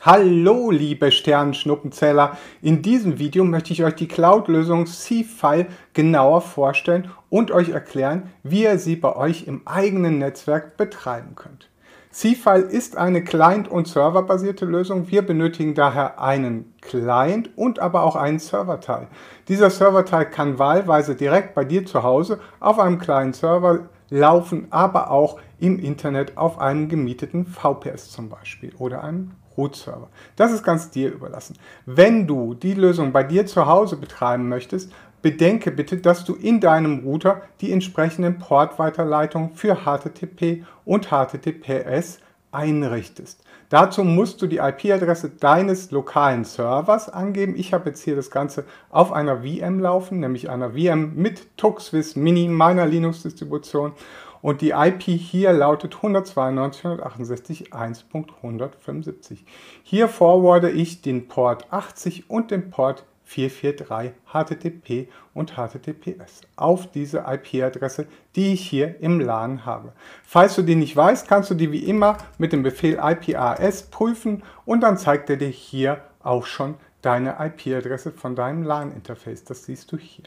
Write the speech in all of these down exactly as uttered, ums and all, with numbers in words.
Hallo liebe Sternenschnuppenzähler, in diesem Video möchte ich euch die Cloud-Lösung C-File genauer vorstellen und euch erklären, wie ihr sie bei euch im eigenen Netzwerk betreiben könnt. C-File ist eine Client- und Serverbasierte Lösung. Wir benötigen daher einen Client und aber auch einen Serverteil. Dieser Serverteil kann wahlweise direkt bei dir zu Hause auf einem kleinen Server laufen, aber auch im Internet auf einem gemieteten V P S zum Beispiel oder einem Root-Server. Das ist ganz dir überlassen. Wenn du die Lösung bei dir zu Hause betreiben möchtest, bedenke bitte, dass du in deinem Router die entsprechenden Portweiterleitungen für H T T P und H T T P S einrichtest. Dazu musst du die I P-Adresse deines lokalen Servers angeben. Ich habe jetzt hier das Ganze auf einer V M laufen, nämlich einer V M mit TUXSWIS Mini, meiner Linux-Distribution. Und die I P hier lautet hundertzweiundneunzig Punkt hundertachtundsechzig Punkt eins Punkt hundertfünfundsiebzig. Hier forwarde ich den Port achtzig und den Port vierhundertdreiundvierzig H T T P und H T T P S auf diese I P-Adresse, die ich hier im LAN habe. Falls du die nicht weißt, kannst du die wie immer mit dem Befehl I P A S prüfen und dann zeigt er dir hier auch schon deine I P-Adresse von deinem LAN-Interface. Das siehst du hier.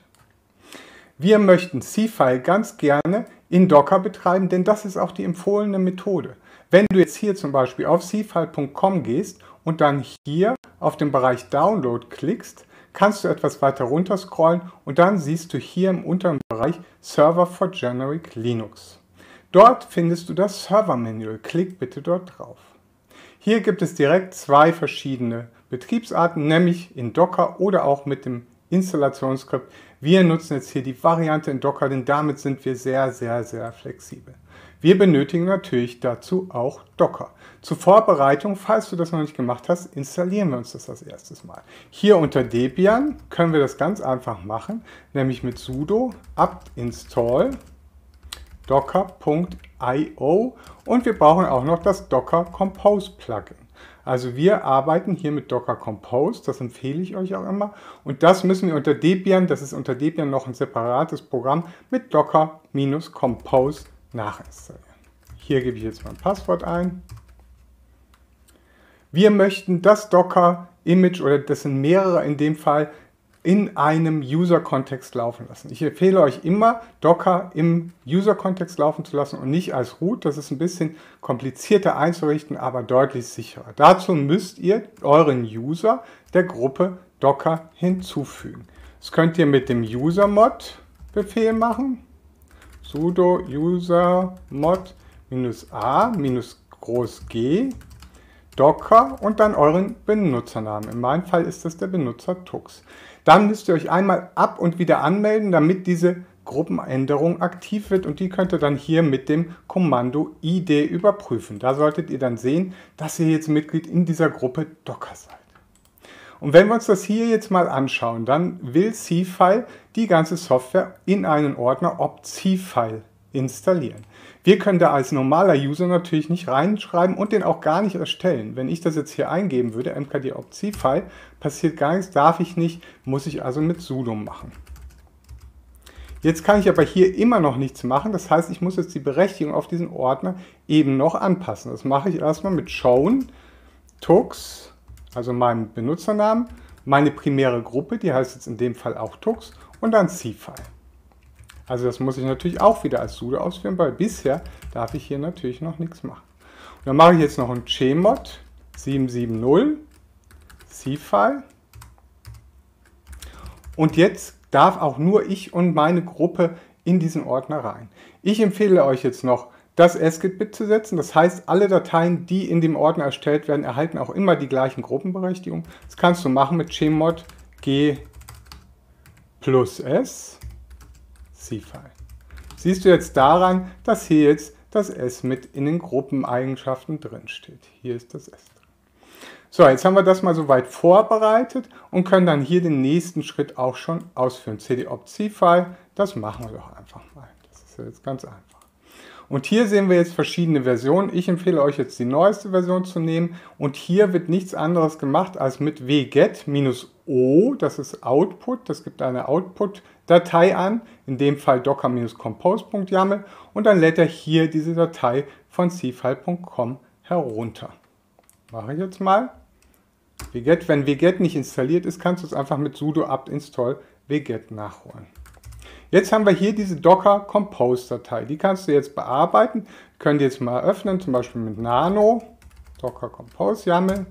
Wir möchten C-File ganz gerne in Docker betreiben, denn das ist auch die empfohlene Methode. Wenn du jetzt hier zum Beispiel auf c file punkt com gehst und dann hier auf den Bereich Download klickst, kannst du etwas weiter runter scrollen und dann siehst du hier im unteren Bereich Server for Generic Linux. Dort findest du das Server-Manual. Klick bitte dort drauf. Hier gibt es direkt zwei verschiedene Betriebsarten, nämlich in Docker oder auch mit dem Installationsskript. Wir nutzen jetzt hier die Variante in Docker, denn damit sind wir sehr, sehr, sehr flexibel. Wir benötigen natürlich dazu auch Docker. Zur Vorbereitung, falls du das noch nicht gemacht hast, installieren wir uns das als erstes Mal. Hier unter Debian können wir das ganz einfach machen, nämlich mit sudo apt install docker punkt i o und wir brauchen auch noch das Docker Compose Plugin. Also wir arbeiten hier mit Docker Compose, das empfehle ich euch auch immer. Und das müssen wir unter Debian, das ist unter Debian noch ein separates Programm, mit Docker-Compose nachinstallieren. Hier gebe ich jetzt mein Passwort ein. Wir möchten das Docker-Image, oder das sind mehrere in dem Fall, in einem User-Kontext laufen lassen. Ich empfehle euch immer, Docker im User-Kontext laufen zu lassen und nicht als Root. Das ist ein bisschen komplizierter einzurichten, aber deutlich sicherer. Dazu müsst ihr euren User der Gruppe Docker hinzufügen. Das könnt ihr mit dem usermod-Befehl machen. Sudo usermod -a groß G Docker und dann euren Benutzernamen. In meinem Fall ist das der Benutzer Tux. Dann müsst ihr euch einmal ab und wieder anmelden, damit diese Gruppenänderung aktiv wird und die könnt ihr dann hier mit dem Kommando I D überprüfen. Da solltet ihr dann sehen, dass ihr jetzt Mitglied in dieser Gruppe Docker seid. Und wenn wir uns das hier jetzt mal anschauen, dann will C-File die ganze Software in einen Ordner opc-file installieren. Wir können da als normaler User natürlich nicht reinschreiben und den auch gar nicht erstellen. Wenn ich das jetzt hier eingeben würde, mkd opc-file, passiert gar nichts, darf ich nicht, muss ich also mit sudo machen. Jetzt kann ich aber hier immer noch nichts machen, das heißt, ich muss jetzt die Berechtigung auf diesen Ordner eben noch anpassen. Das mache ich erstmal mit shown tux, also meinem Benutzernamen, meine primäre Gruppe, die heißt jetzt in dem Fall auch Tux, und dann C-File. Also das muss ich natürlich auch wieder als sudo ausführen, weil bisher darf ich hier natürlich noch nichts machen. Und dann mache ich jetzt noch ein chmod sieben sieben null C-File. Und jetzt darf auch nur ich und meine Gruppe in diesen Ordner rein. Ich empfehle euch jetzt noch, das S Git-Bit zu setzen. Das heißt, alle Dateien, die in dem Ordner erstellt werden, erhalten auch immer die gleichen Gruppenberechtigungen. Das kannst du machen mit chmod g plus s C-File. Siehst du jetzt daran, dass hier jetzt das S mit in den Gruppeneigenschaften drin steht. Hier ist das S drin. So, jetzt haben wir das mal soweit vorbereitet und können dann hier den nächsten Schritt auch schon ausführen. cd opc-file, das machen wir doch einfach mal. Das ist ja jetzt ganz einfach. Und hier sehen wir jetzt verschiedene Versionen. Ich empfehle euch jetzt die neueste Version zu nehmen. Und hier wird nichts anderes gemacht als mit wget-o, das ist Output, das gibt eine Output-Datei an, in dem Fall docker-compose.yaml. Und dann lädt er hier diese Datei von c file punkt com herunter. Mache ich jetzt mal. wget. Wenn wget nicht installiert ist, kannst du es einfach mit sudo apt install wget nachholen. Jetzt haben wir hier diese Docker Compose Datei. Die kannst du jetzt bearbeiten. Können die jetzt mal öffnen, zum Beispiel mit nano, Docker Compose YAML.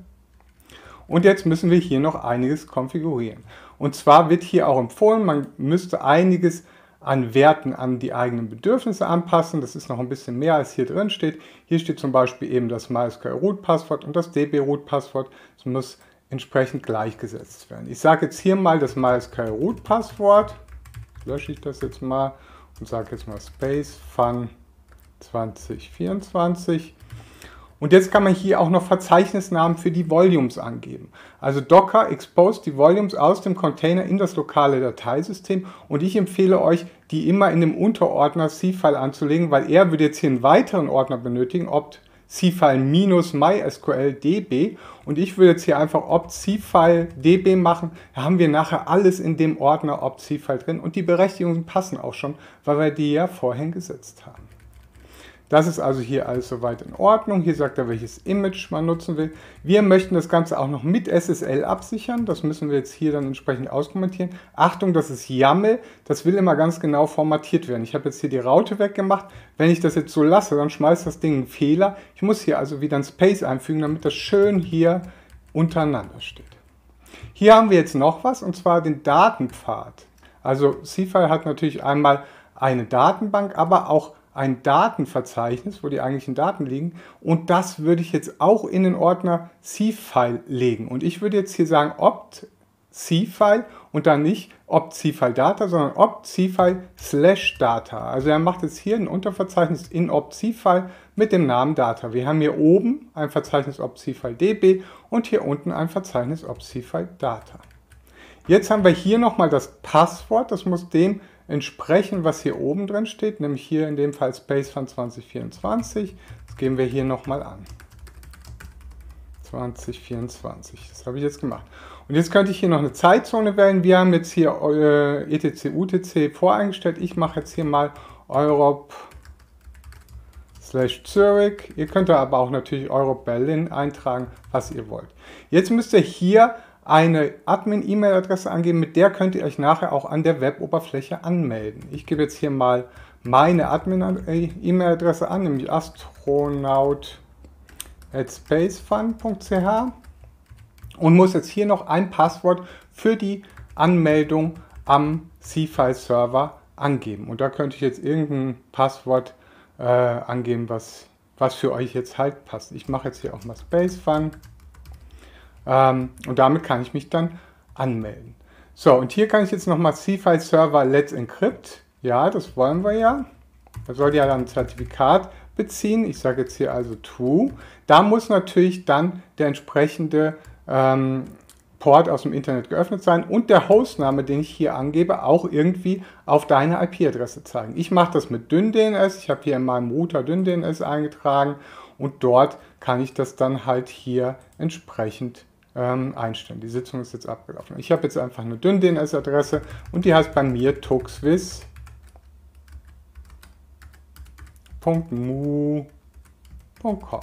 Und jetzt müssen wir hier noch einiges konfigurieren. Und zwar wird hier auch empfohlen, man müsste einiges an Werten an die eigenen Bedürfnisse anpassen. Das ist noch ein bisschen mehr, als hier drin steht. Hier steht zum Beispiel eben das MySQL-Root-Passwort und das D B-Root-Passwort. Das muss entsprechend gleichgesetzt werden. Ich sage jetzt hier mal das MySQL-Root-Passwort. Lösche ich das jetzt mal und sage jetzt mal Space Fun zwanzig vierundzwanzig. Und jetzt kann man hier auch noch Verzeichnisnamen für die Volumes angeben. Also Docker expose die Volumes aus dem Container in das lokale Dateisystem und ich empfehle euch, die immer in dem Unterordner C-File anzulegen, weil er würde jetzt hier einen weiteren Ordner benötigen, opt C-File minus MySQL D B und ich würde jetzt hier einfach opt C-File D B machen. Da haben wir nachher alles in dem Ordner opt C-File drin und die Berechtigungen passen auch schon, weil wir die ja vorhin gesetzt haben. Das ist also hier alles soweit in Ordnung. Hier sagt er, welches Image man nutzen will. Wir möchten das Ganze auch noch mit S S L absichern. Das müssen wir jetzt hier dann entsprechend auskommentieren. Achtung, das ist YAML. Das will immer ganz genau formatiert werden. Ich habe jetzt hier die Raute weggemacht. Wenn ich das jetzt so lasse, dann schmeißt das Ding einen Fehler. Ich muss hier also wieder ein Space einfügen, damit das schön hier untereinander steht. Hier haben wir jetzt noch was, und zwar den Datenpfad. Also C-File hat natürlich einmal eine Datenbank, aber auch ein Datenverzeichnis, wo die eigentlichen Daten liegen, und das würde ich jetzt auch in den Ordner C-File legen. Und ich würde jetzt hier sagen opt C-File und dann nicht opt C-File Data, sondern opt C-File slash Data. Also er macht jetzt hier ein Unterverzeichnis in opt C-File mit dem Namen Data. Wir haben hier oben ein Verzeichnis opt C-File D B und hier unten ein Verzeichnis opt C-File Data. Jetzt haben wir hier nochmal das Passwort, das muss dem entsprechen, was hier oben drin steht, nämlich hier in dem Fall Space Fun zwanzig vierundzwanzig. Das geben wir hier nochmal an. zwanzig vierundzwanzig, das habe ich jetzt gemacht. Und jetzt könnte ich hier noch eine Zeitzone wählen. Wir haben jetzt hier äh, E T C U T C voreingestellt. Ich mache jetzt hier mal Europe slash Zurich. Ihr könnt aber auch natürlich Europe Berlin eintragen, was ihr wollt. Jetzt müsst ihr hier eine Admin-E-Mail-Adresse angeben, mit der könnt ihr euch nachher auch an der Web-Oberfläche anmelden. Ich gebe jetzt hier mal meine Admin-E-Mail-Adresse an, nämlich astronaut at spacefun punkt c h und muss jetzt hier noch ein Passwort für die Anmeldung am C-File-Server angeben. Und da könnte ich jetzt irgendein Passwort äh, angeben, was, was für euch jetzt halt passt. Ich mache jetzt hier auch mal Spacefun. Ähm, und damit kann ich mich dann anmelden. So, und hier kann ich jetzt nochmal C-File Server Let's Encrypt. Ja, das wollen wir ja. Da soll ja dann ein Zertifikat beziehen. Ich sage jetzt hier also True. Da muss natürlich dann der entsprechende ähm, Port aus dem Internet geöffnet sein und der Hostname, den ich hier angebe, auch irgendwie auf deine I P-Adresse zeigen. Ich mache das mit DynDNS. Ich habe hier in meinem Router DynDNS eingetragen und dort kann ich das dann halt hier entsprechend Ähm, einstellen. Die Sitzung ist jetzt abgelaufen. Ich habe jetzt einfach eine DynDNS-Adresse und die heißt bei mir tuxwiz punkt mu punkt com.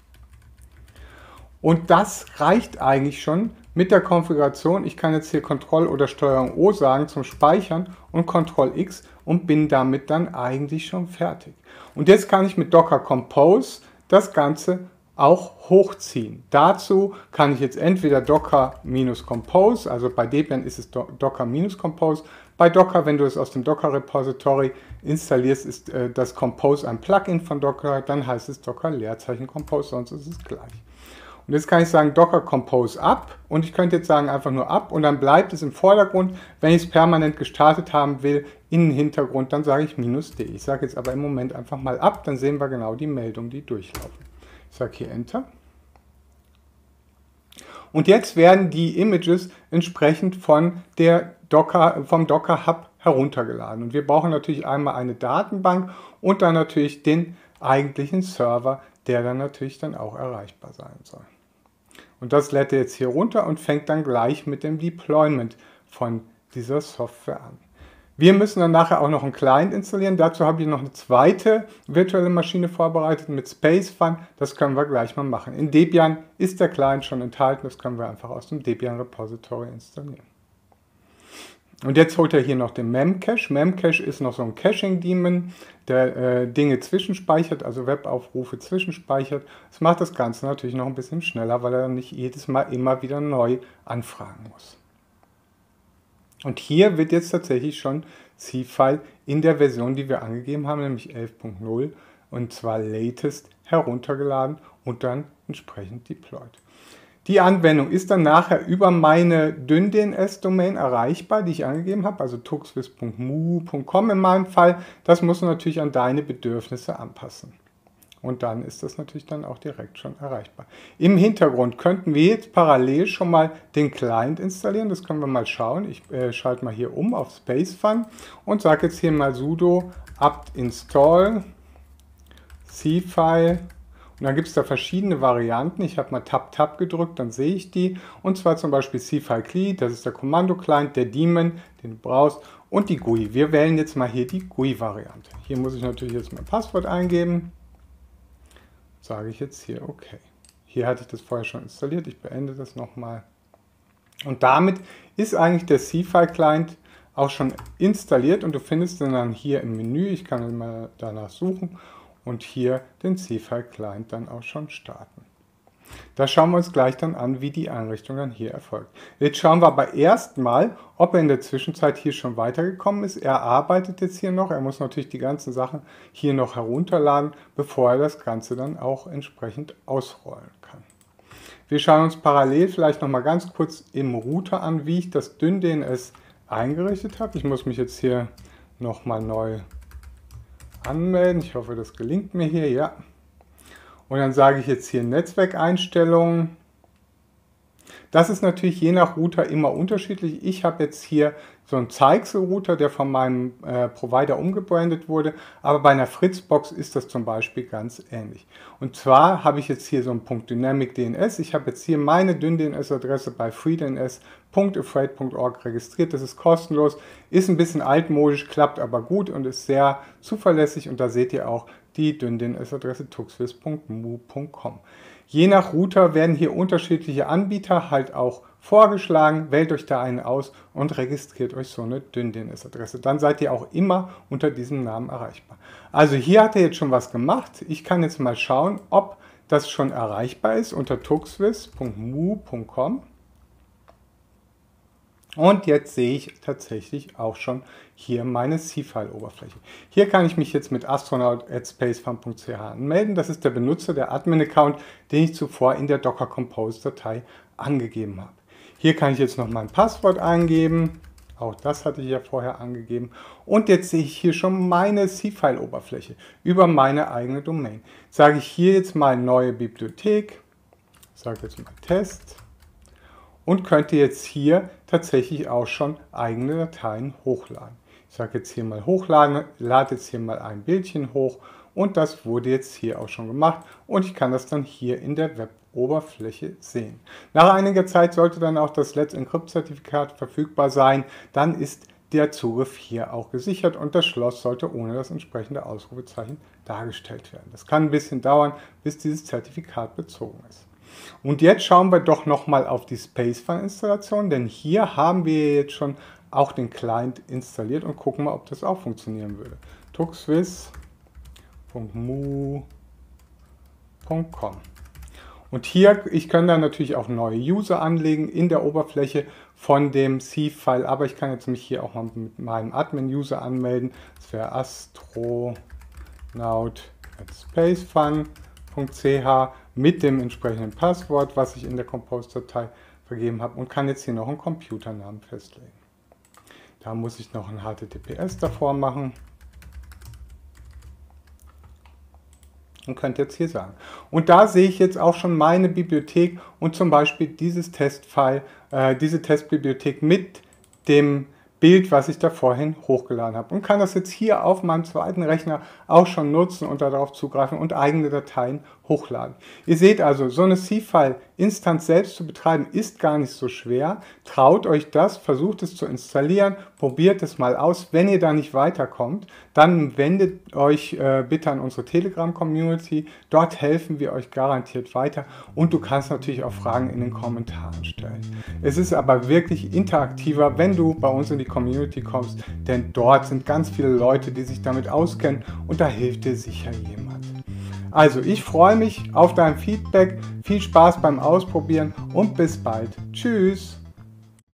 Und das reicht eigentlich schon mit der Konfiguration. Ich kann jetzt hier Ctrl oder Steuerung O sagen zum Speichern und Ctrl X und bin damit dann eigentlich schon fertig. Und jetzt kann ich mit Docker Compose das Ganze auch hochziehen. Dazu kann ich jetzt entweder Docker-Compose, also bei Debian ist es Docker-Compose. Bei Docker, wenn du es aus dem Docker-Repository installierst, ist äh, das Compose ein Plugin von Docker, dann heißt es Docker-Leerzeichen Compose, sonst ist es gleich. Und jetzt kann ich sagen Docker Compose ab und ich könnte jetzt sagen einfach nur ab und dann bleibt es im Vordergrund. Wenn ich es permanent gestartet haben will, in den Hintergrund, dann sage ich minus D. Ich sage jetzt aber im Moment einfach mal ab, dann sehen wir genau die Meldungen, die durchlaufen. Ich sage hier Enter. Und jetzt werden die Images entsprechend von der Docker, vom Docker Hub heruntergeladen. Und wir brauchen natürlich einmal eine Datenbank und dann natürlich den eigentlichen Server, der dann natürlich dann auch erreichbar sein soll. Und das lädt er jetzt hier runter und fängt dann gleich mit dem Deployment von dieser Software an. Wir müssen dann nachher auch noch einen Client installieren. Dazu habe ich noch eine zweite virtuelle Maschine vorbereitet mit SpaceFun. Das können wir gleich mal machen. In Debian ist der Client schon enthalten. Das können wir einfach aus dem Debian Repository installieren. Und jetzt holt er hier noch den Memcache. Memcache ist noch so ein Caching-Daemon, der äh, Dinge zwischenspeichert, also Webaufrufe zwischenspeichert. Das macht das Ganze natürlich noch ein bisschen schneller, weil er nicht jedes Mal immer wieder neu anfragen muss. Und hier wird jetzt tatsächlich schon C-File in der Version, die wir angegeben haben, nämlich elf Punkt null, und zwar Latest, heruntergeladen und dann entsprechend deployed. Die Anwendung ist dann nachher über meine dyn-dns-Domain erreichbar, die ich angegeben habe, also tuxwiz punkt mu punkt com in meinem Fall. Das musst du natürlich an deine Bedürfnisse anpassen. Und dann ist das natürlich dann auch direkt schon erreichbar. Im Hintergrund könnten wir jetzt parallel schon mal den Client installieren. Das können wir mal schauen. Ich äh, schalte mal hier um auf SpaceFun und sage jetzt hier mal sudo apt install C-File. Und dann gibt es da verschiedene Varianten. Ich habe mal Tab Tab gedrückt, dann sehe ich die. Und zwar zum Beispiel C-File C L I, das ist der Kommando-Client, der Daemon, den du brauchst, und die G U I. Wir wählen jetzt mal hier die G U I-Variante. Hier muss ich natürlich jetzt mein Passwort eingeben. Sage ich jetzt hier okay. Hier hatte ich das vorher schon installiert. Ich beende das nochmal. Und damit ist eigentlich der C-File-Client auch schon installiert und du findest ihn dann hier im Menü. Ich kann ihn mal danach suchen. Und hier den C-File-Client dann auch schon starten. Da schauen wir uns gleich dann an, wie die Einrichtung dann hier erfolgt. Jetzt schauen wir aber erstmal, ob er in der Zwischenzeit hier schon weitergekommen ist. Er arbeitet jetzt hier noch. Er muss natürlich die ganzen Sachen hier noch herunterladen, bevor er das Ganze dann auch entsprechend ausrollen kann. Wir schauen uns parallel vielleicht noch mal ganz kurz im Router an, wie ich das dyn-dns eingerichtet habe. Ich muss mich jetzt hier noch mal neu anmelden. Ich hoffe, das gelingt mir hier, ja. Und dann sage ich jetzt hier Netzwerkeinstellungen. Das ist natürlich je nach Router immer unterschiedlich. Ich habe jetzt hier so einen Zeigsel-Router, der von meinem äh, Provider umgebrandet wurde, aber bei einer Fritzbox ist das zum Beispiel ganz ähnlich. Und zwar habe ich jetzt hier so einen Punkt Dynamic D N S. Ich habe jetzt hier meine dyn-dns-Adresse bei freedns punkt afraid punkt org registriert. Das ist kostenlos, ist ein bisschen altmodisch, klappt aber gut und ist sehr zuverlässig. Und da seht ihr auch die dyn-dns-Adresse tuxwiz punkt mu punkt com. Je nach Router werden hier unterschiedliche Anbieter halt auch vorgeschlagen. Wählt euch da einen aus und registriert euch so eine dyn-dns-Adresse. Dann seid ihr auch immer unter diesem Namen erreichbar. Also hier hat er jetzt schon was gemacht. Ich kann jetzt mal schauen, ob das schon erreichbar ist unter tuxwiz punkt mu punkt com. Und jetzt sehe ich tatsächlich auch schon hier meine C-File-Oberfläche. Hier kann ich mich jetzt mit astronaut at spacefun punkt c h anmelden. Das ist der Benutzer, der Admin-Account, den ich zuvor in der Docker Compose-Datei angegeben habe. Hier kann ich jetzt noch mein Passwort eingeben. Auch das hatte ich ja vorher angegeben. Und jetzt sehe ich hier schon meine C-File-Oberfläche über meine eigene Domain. Sage ich hier jetzt mal neue Bibliothek. Sage jetzt mal Test. Und könnte jetzt hier tatsächlich auch schon eigene Dateien hochladen. Ich sage jetzt hier mal hochladen, lade jetzt hier mal ein Bildchen hoch und das wurde jetzt hier auch schon gemacht und ich kann das dann hier in der Web-Oberfläche sehen. Nach einiger Zeit sollte dann auch das Let's Encrypt-Zertifikat verfügbar sein, dann ist der Zugriff hier auch gesichert und das Schloss sollte ohne das entsprechende Ausrufezeichen dargestellt werden. Das kann ein bisschen dauern, bis dieses Zertifikat bezogen ist. Und jetzt schauen wir doch nochmal auf die SpaceFun-Installation, denn hier haben wir jetzt schon auch den Client installiert und gucken mal, ob das auch funktionieren würde. tuxwiz punkt mu punkt com. Und hier, ich kann dann natürlich auch neue User anlegen in der Oberfläche von dem C-File, aber ich kann jetzt mich hier auch mal mit meinem Admin-User anmelden. Das wäre astronaut at spacefun punkt c h mit dem entsprechenden Passwort, was ich in der Compose-Datei vergeben habe und kann jetzt hier noch einen Computernamen festlegen. Da muss ich noch ein H T T P S davor machen und könnt jetzt hier sagen. Und da sehe ich jetzt auch schon meine Bibliothek und zum Beispiel dieses Testfile, äh, diese Testbibliothek mit dem Bild, was ich da vorhin hochgeladen habe und kann das jetzt hier auf meinem zweiten Rechner auch schon nutzen und darauf zugreifen und eigene Dateien hochladen. Ihr seht also, so eine C-File-Instanz selbst zu betreiben ist gar nicht so schwer. Traut euch das, versucht es zu installieren, probiert es mal aus. Wenn ihr da nicht weiterkommt, dann wendet euch äh, bitte an unsere Telegram-Community. Dort helfen wir euch garantiert weiter und du kannst natürlich auch Fragen in den Kommentaren stellen. Es ist aber wirklich interaktiver, wenn du bei uns in die Community kommst, denn dort sind ganz viele Leute, die sich damit auskennen und da hilft dir sicher jemand. Also, ich freue mich auf dein Feedback, viel Spaß beim Ausprobieren und bis bald. Tschüss!